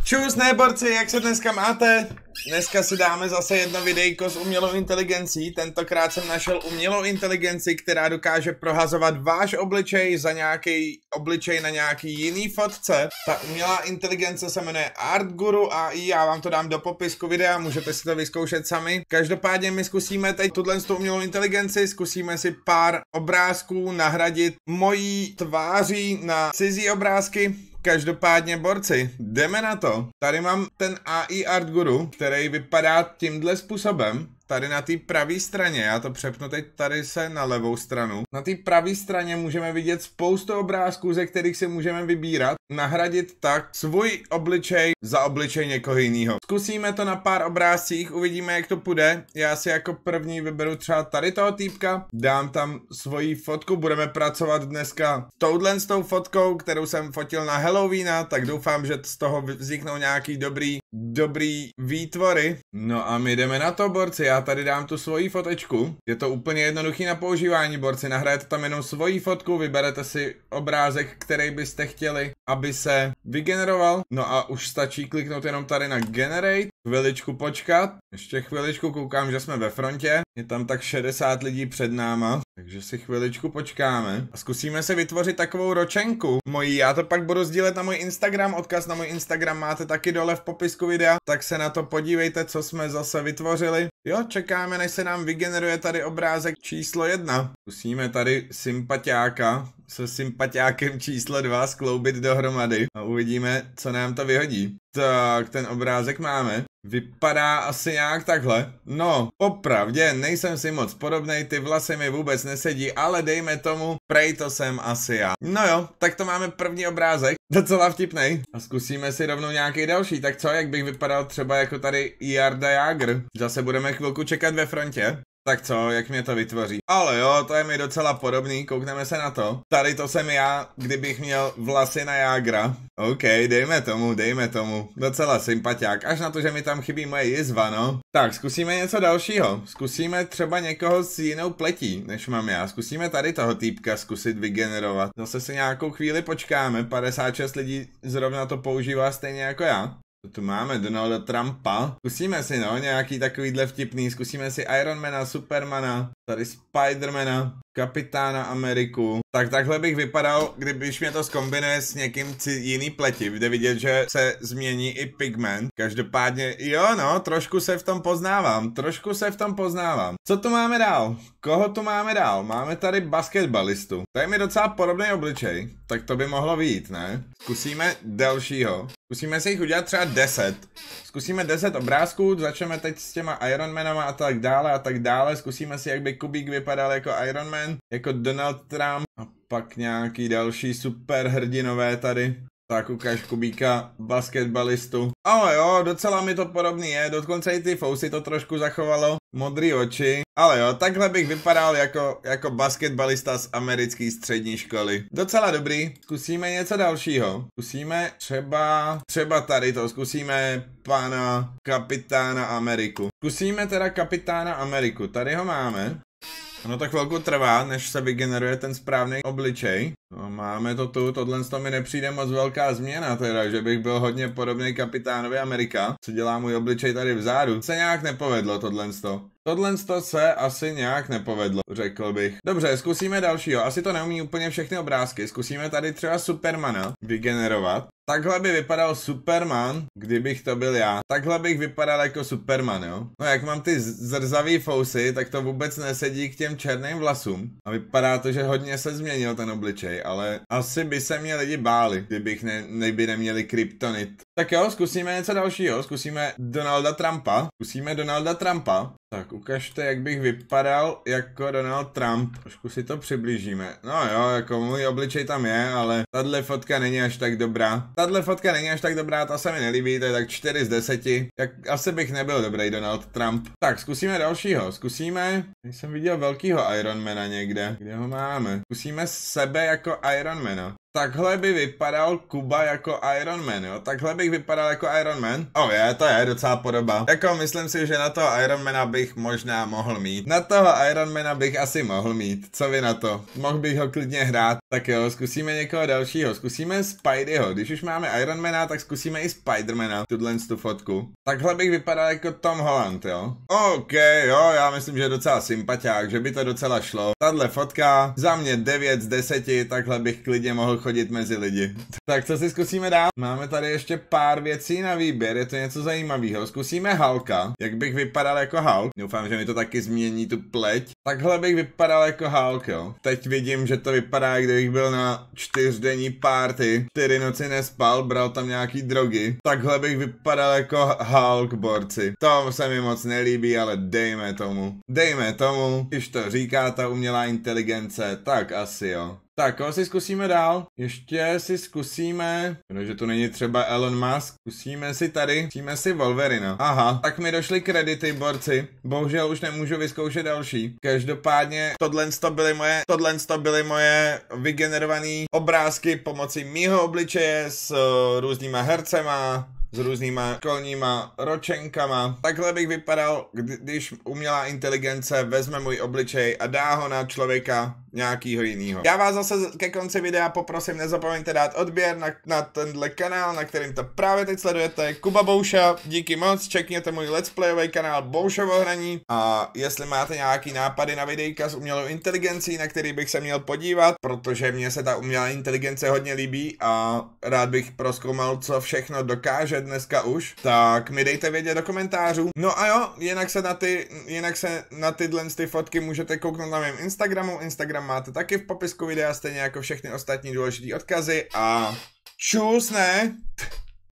Čus, neborci, jak se dneska máte? Dneska si dáme zase jedno videjko s umělou inteligencí. Tentokrát jsem našel umělou inteligenci, která dokáže prohazovat váš obličej za nějaký obličej na nějaký jiný fotce. Ta umělá inteligence se jmenuje ArtGuru AI, já vám to dám do popisku videa, můžete si to vyzkoušet sami. Každopádně my zkusíme teď tuhle umělou inteligenci, zkusíme si pár obrázků nahradit mojí tváří na cizí obrázky. Každopádně, borci, jdeme na to. Tady mám ten AI ArtGuru, který vypadá tímhle způsobem. Tady na té pravé straně, já to přepnu teď tady se na levou stranu. Na té pravé straně můžeme vidět spoustu obrázků, ze kterých si můžeme vybírat, nahradit tak svůj obličej za obličej někoho jiného. Zkusíme to na pár obrázcích, uvidíme, jak to půjde. Já si jako první vyberu třeba tady toho týpka, dám tam svoji fotku, budeme pracovat dneska s tou fotkou, kterou jsem fotil na Halloweena, tak doufám, že z toho vzniknou nějaký dobrý výtvory. No a my jdeme na to, borci, já tady dám tu svoji fotečku. Je to úplně jednoduchý na používání, borci, nahrajete tam jenom svoji fotku, vyberete si obrázek, který byste chtěli, aby se vygeneroval. No a už stačí kliknout jenom tady na Generate, chviličku počkat, ještě chviličku, koukám, že jsme ve frontě, je tam tak 60 lidí před náma, takže si chviličku počkáme a zkusíme se vytvořit takovou ročenku mojí, já to pak budu sdílet na můj Instagram, odkaz na můj Instagram máte taky dole v popisku videa, tak se na to podívejte, co jsme zase vytvořili. Jo, čekáme, než se nám vygeneruje tady obrázek číslo 1. Zkusíme tady sympatiáka se sympatiákem číslo 2 skloubit dohromady a uvidíme, co nám to vyhodí. Tak, ten obrázek máme. Vypadá asi nějak takhle. No, popravdě, nejsem si moc podobnej, ty vlasy mi vůbec nesedí, ale dejme tomu, prej to jsem asi já. No jo, tak to máme první obrázek, docela vtipnej. A zkusíme si rovnou nějaký další, tak co, jak bych vypadal třeba jako tady Jarda Jágr. Zase budeme chvilku čekat ve frontě. Tak co, jak mě to vytvoří? Ale jo, to je mi docela podobný, koukneme se na to. Tady to jsem já, kdybych měl vlasy na Jágra. OK, dejme tomu. Docela sympatiák, až na to, že mi tam chybí moje jizva, no. Tak, zkusíme něco dalšího. Zkusíme třeba někoho s jinou pletí, než mám já. Zkusíme tady toho týpka zkusit vygenerovat. Zase si nějakou chvíli počkáme, 56 lidí zrovna to používá stejně jako já. Tu máme Donalda Trumpa. Zkusíme si, no, nějaký takovýhle vtipný. Zkusíme si Ironmana, Supermana, tady Spidermana, Kapitána Ameriku. Tak takhle bych vypadal, když mě to zkombinuje s někým jiný pleti. Jde vidět, že se změní i pigment. Každopádně, jo no, trošku se v tom poznávám. Co tu máme dál? Koho tu máme dál? Máme tady basketbalistu. To je mi docela podobný obličej. Tak to by mohlo vyjít, ne? Zkusíme dalšího. Zkusíme si jich udělat třeba 10. Zkusíme 10 obrázků, začneme teď s těma Ironmanama a tak dále. Zkusíme si, jak by Kubík vypadal jako Iron Man, jako Donald Trump a pak nějaký další superhrdinové tady. Tak ukáž Kubíka, basketbalistu. Ale jo, docela mi to podobný je, dokonce i ty fousy to trošku zachovalo, modrý oči. Ale jo, takhle bych vypadal jako basketbalista z americké střední školy. Docela dobrý, zkusíme něco dalšího. Zkusíme třeba tady to, zkusíme pana Kapitána Ameriku. Zkusíme teda Kapitána Ameriku, tady ho máme. Ono to chvilku trvá, než se vygeneruje ten správný obličej. No, máme to tu, tohle mi nepřijde moc velká změna teda, že bych byl hodně podobný Kapitánovi Amerika. Co dělá můj obličej tady vzadu? Se nějak nepovedlo tohle. Tohle se asi nějak nepovedlo, řekl bych. Dobře, zkusíme dalšího. Asi to neumí úplně všechny obrázky. Zkusíme tady třeba Supermana vygenerovat. Takhle by vypadal Superman, kdybych to byl já. Takhle bych vypadal jako Superman, jo. No jak mám ty zrzavý fousy, tak to vůbec nesedí k těm černým vlasům. A vypadá to, že hodně se změnil ten obličej, ale asi by se mě lidi báli, kdybych neměli kryptonit. Tak jo, zkusíme něco dalšího. Zkusíme Donalda Trumpa. Tak ukažte, jak bych vypadal jako Donald Trump. Trošku si to přiblížíme. No jo, jako můj obličej tam je, ale tahle fotka není až tak dobrá. Ta se mi nelíbí, to je tak 4 z 10. Tak asi bych nebyl dobrý Donald Trump. Tak, zkusíme dalšího. Jsem viděl velkýho Ironmana někde. Kde ho máme? Zkusíme sebe jako Ironmana. Takhle by vypadal Kuba jako Iron Man, jo? Takhle bych vypadal jako Iron Man. To je docela podoba. Jako myslím si, že na toho Iron Mana bych možná mohl mít. Na toho Iron Mana bych asi mohl mít. Co vy na to? Mohl bych ho klidně hrát. Tak jo, zkusíme někoho dalšího. Zkusíme Spideyho. Když už máme Iron Mana, tak zkusíme i Spidermana. Tu fotku. Takhle bych vypadal jako Tom Holland, jo? OK, jo, já myslím, že je docela sympatiák, že by to docela šlo. Tahle fotka, za mě 9 z 10, takhle bych klidně mohl chodit mezi lidi. Tak co si zkusíme dát? Máme tady ještě pár věcí na výběr, je to něco zajímavého. Zkusíme Hulka, jak bych vypadal jako Hulk. Doufám, že mi to taky změní tu pleť. Takhle bych vypadal jako Hulk, jo. Teď vidím, že to vypadá, jak kdybych byl na 4denní party, 4 noci nespal, bral tam nějaký drogy. Takhle bych vypadal jako Hulk, borci. To se mi moc nelíbí, ale dejme tomu. Dejme tomu, když to říká ta umělá inteligence, tak asi jo. Tak, koho si zkusíme dál? Ještě si zkusíme, protože tu není třeba Elon Musk, zkusíme si Wolverina. Aha, tak mi došly kredity, borci. Bohužel už nemůžu vyzkoušet další. Každopádně tohle byly moje vygenerované obrázky pomocí mýho obličeje s různýma hercema, s různýma školníma ročenkama. Takhle bych vypadal, když umělá inteligence vezme můj obličej a dá ho na člověka nějakýho jinýho. Já vás zase ke konci videa poprosím, nezapomeňte dát odběr na tenhle kanál, na kterým to právě teď sledujete. Kuba Bouša, díky moc, čekněte můj let's playový kanál Boušovo hraní a jestli máte nějaký nápady na videjka s umělou inteligencí, na který bych se měl podívat, protože mně se ta umělá inteligence hodně líbí a rád bych prozkoumal, co všechno dokáže dneska už, tak mi dejte vědět do komentářů. No a jo, jinak se na tyhle fotky můžete kouknout na mém Instagramu. Instagram máte taky v popisku videa, stejně jako všechny ostatní důležité odkazy a čus, ne?